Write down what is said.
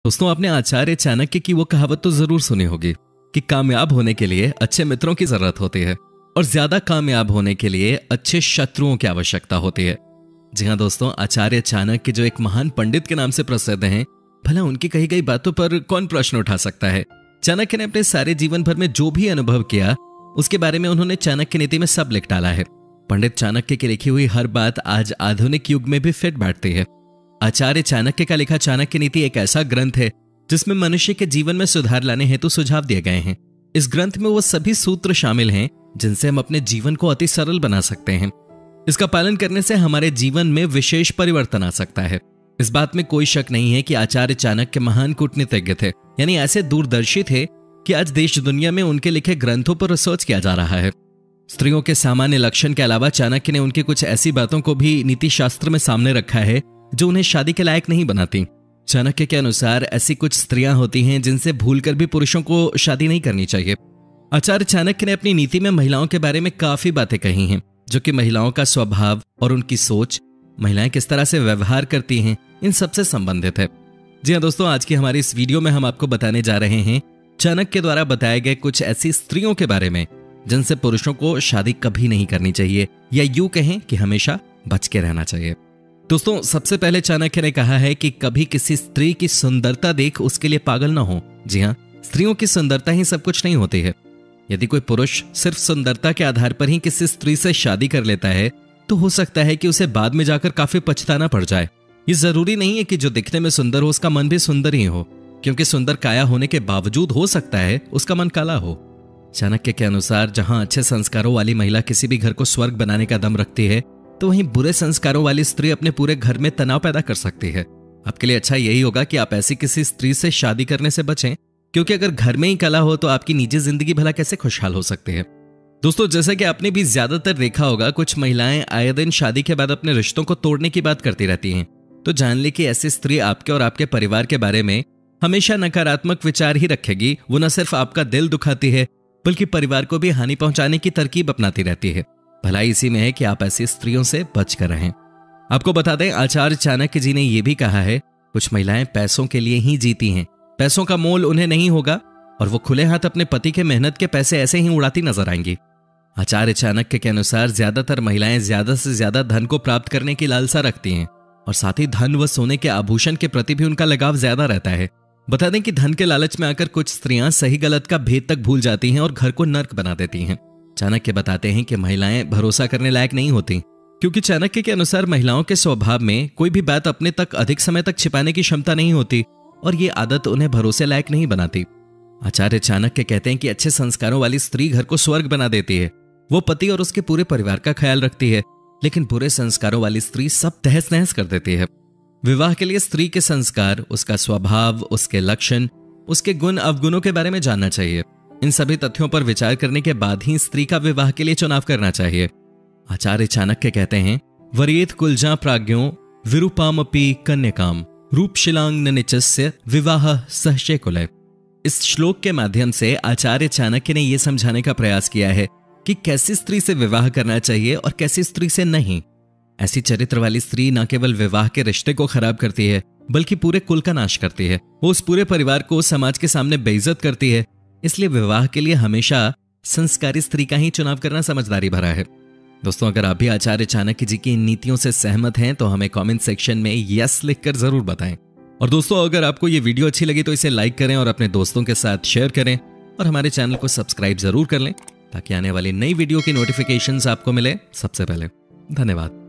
दोस्तों, आपने आचार्य चाणक्य की वो कहावत तो जरूर सुनी होगी कि कामयाब होने के लिए अच्छे मित्रों की जरूरत होती है और ज्यादा कामयाब होने के लिए अच्छे शत्रुओं की आवश्यकता होती है। जी हाँ दोस्तों, आचार्य चाणक्य जो एक महान पंडित के नाम से प्रसिद्ध हैं, भला उनकी कही गई बातों पर कौन प्रश्न उठा सकता है। चाणक्य ने अपने सारे जीवन भर में जो भी अनुभव किया उसके बारे में उन्होंने चाणक्य नीति में सब लिख डाला है। पंडित चाणक्य की लिखी हुई हर बात आज आधुनिक युग में भी फिट बैठती है। आचार्य चाणक्य का लिखा चाणक्य नीति एक ऐसा ग्रंथ है जिसमें मनुष्य के जीवन में सुधार लाने हेतु सुझाव दिए गए हैं। इस ग्रंथ में वो सभी सूत्र शामिल हैं जिनसे हम अपने जीवन को अति सरल बना सकते हैं। इसका पालन करने से हमारे जीवन में विशेष परिवर्तन आ सकता है। इस बात में कोई शक नहीं है कि आचार्य चाणक्य महान कूटनीतिज्ञ थे, यानी ऐसे दूरदर्शी थे कि आज देश दुनिया में उनके लिखे ग्रंथों पर रिसर्च किया जा रहा है। स्त्रियों के सामान्य लक्षण के अलावा चाणक्य ने उनकी कुछ ऐसी बातों को भी नीति शास्त्र में सामने रखा है जो उन्हें शादी के लायक नहीं बनाती। चाणक्य के अनुसार ऐसी कुछ स्त्रियां होती हैं जिनसे भूलकर भी पुरुषों को शादी नहीं करनी चाहिए। आचार्य चाणक्य ने अपनी नीति में महिलाओं के बारे में काफी बातें कही हैं जो कि महिलाओं का स्वभाव और उनकी सोच, महिलाएं किस तरह से व्यवहार करती हैं, इन सबसे संबंधित है। जी हाँ दोस्तों, आज की हमारी इस वीडियो में हम आपको बताने जा रहे हैं चाणक्य द्वारा बताए गए कुछ ऐसी स्त्रियों के बारे में जिनसे पुरुषों को शादी कभी नहीं करनी चाहिए, या यूं कहें कि हमेशा बच के रहना चाहिए। दोस्तों, सबसे पहले चाणक्य ने कहा है कि कभी किसी स्त्री की सुंदरता देख उसके लिए पागल ना हो। जी हाँ, स्त्रियों की सुंदरता ही सब कुछ नहीं होती है। यदि कोई पुरुष सिर्फ सुंदरता के आधार पर ही किसी स्त्री से शादी कर लेता है तो हो सकता है कि उसे बाद में जाकर काफी पछताना पड़ जाए। ये जरूरी नहीं है कि जो दिखने में सुंदर हो उसका मन भी सुंदर ही हो, क्योंकि सुंदर काया होने के बावजूद हो सकता है उसका मन काला हो। चाणक्य के अनुसार जहां अच्छे संस्कारों वाली महिला किसी भी घर को स्वर्ग बनाने का दम रखती है, तो वहीं बुरे संस्कारों वाली स्त्री अपने पूरे घर में तनाव पैदा कर सकती है। आपके लिए अच्छा यही होगा कि आप ऐसी किसी स्त्री से शादी करने से बचें, क्योंकि अगर घर में ही कला हो तो आपकी निजी जिंदगी भला कैसे खुशहाल हो सकती है। दोस्तों, जैसा कि आपने भी ज्यादातर देखा होगा, कुछ महिलाएं आए दिन शादी के बाद अपने रिश्तों को तोड़ने की बात करती रहती हैं। तो जान ले कि ऐसी स्त्री आपके और आपके परिवार के बारे में हमेशा नकारात्मक विचार ही रखेगी। वो न सिर्फ आपका दिल दुखाती है बल्कि परिवार को भी हानि पहुंचाने की तरकीब अपनाती रहती है। भलाई इसी में है कि आप ऐसी स्त्रियों से बचकर रहें। आपको बता दें, आचार्य चाणक्य जी ने यह भी कहा है, कुछ महिलाएं पैसों के लिए ही जीती हैं। पैसों का मोल उन्हें नहीं होगा और वो खुले हाथ अपने पति के मेहनत के पैसे ऐसे ही उड़ाती नजर आएंगी। आचार्य चाणक्य के अनुसार ज्यादातर महिलाएं ज्यादा से ज्यादा धन को प्राप्त करने की लालसा रखती हैं और साथ ही धन व सोने के आभूषण के प्रति भी उनका लगाव ज्यादा रहता है। बता दें कि धन के लालच में आकर कुछ स्त्रियां सही गलत का भेद तक भूल जाती हैं और घर को नर्क बना देती हैं। चाणक्य बताते हैं कि महिलाएं भरोसा करने लायक नहीं होती, क्योंकि चाणक्य के अनुसार महिलाओं के स्वभाव में कोई भी बात अपने तक अधिक समय तक छिपाने की क्षमता नहीं होती और ये आदत उन्हें भरोसे लायक नहीं बनाती। आचार्य चाणक्य कहते हैं कि अच्छे संस्कारों वाली स्त्री घर को स्वर्ग बना देती है। वो पति और उसके पूरे परिवार का ख्याल रखती है, लेकिन बुरे संस्कारों वाली स्त्री सब तहस नहस कर देती है। विवाह के लिए स्त्री के संस्कार, उसका स्वभाव, उसके लक्षण, उसके गुण अवगुणों के बारे में जानना चाहिए। इन सभी तथ्यों पर विचार करने के बाद ही स्त्री का विवाह के लिए चुनाव करना चाहिए। आचार्य चाणक्य कहते हैं, वरियेत कुलजा प्राज्ञो विरूपामपि कन्यकाम रूपशिलांग निचस्य विवाह सहचे कुलय। इस श्लोक के माध्यम से आचार्य चाणक्य ने यह समझाने का प्रयास किया है कि कैसी स्त्री से विवाह करना चाहिए और कैसी स्त्री से नहीं। ऐसी चरित्र वाली स्त्री न केवल विवाह के रिश्ते को खराब करती है बल्कि पूरे कुल का नाश करती है। वो उस पूरे परिवार को समाज के सामने बेइज्जत करती है। इसलिए विवाह के लिए हमेशा संस्कारी स्त्री का ही चुनाव करना समझदारी भरा है। दोस्तों, अगर आप भी आचार्य चाणक्य जी की इन नीतियों से सहमत हैं तो हमें कमेंट सेक्शन में यस लिखकर जरूर बताएं। और दोस्तों, अगर आपको ये वीडियो अच्छी लगी तो इसे लाइक करें और अपने दोस्तों के साथ शेयर करें और हमारे चैनल को सब्सक्राइब जरूर कर लें ताकि आने वाली नई वीडियो की नोटिफिकेशंस आपको मिले सबसे पहले। धन्यवाद।